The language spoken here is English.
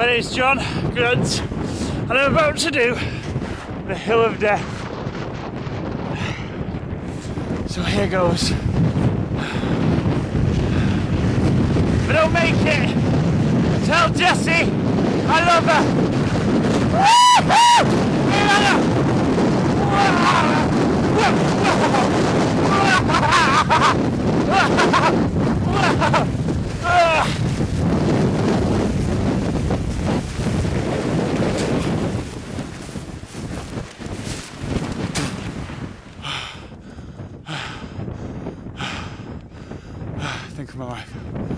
My name's John Grunt, and I'm about to do the Hill of Death. So here goes. If I don't make it, tell Jessie I love her. Think of my life.